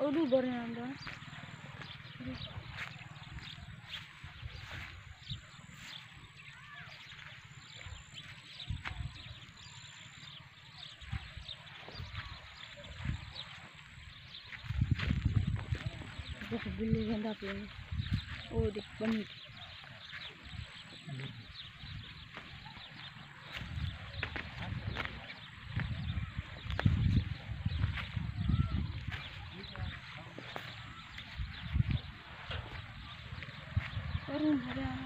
उधर बड़े आंदा जैसे बिल्ली गंदा पे वो देख बनी और भरे आ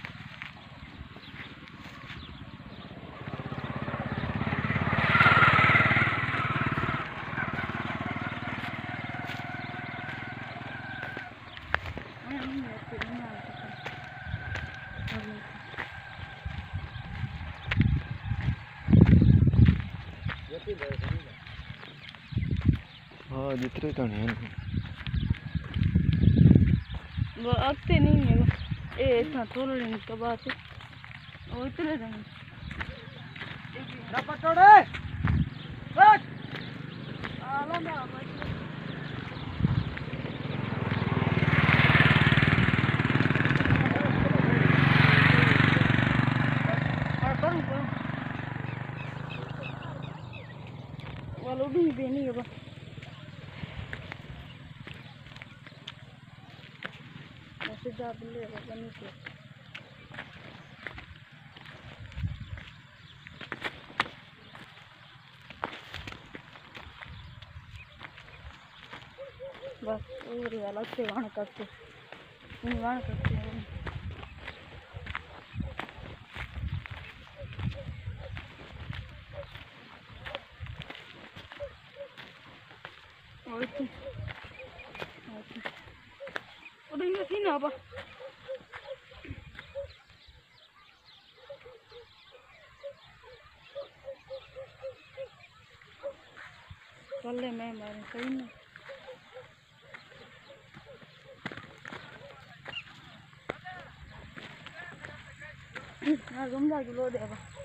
हाँ जितने तो नहीं है वो अगते नहीं है ये इतना थोड़ा लेने के बाद वो इतने रहेंगे रपटोड़े रख आला में आवाज walau di beni ya bang masih dah beli apa bani tu bas uri alat se wana katte ini wana katte oke udah ini sini apa soalnya memang sini nah gembala dulu deh apa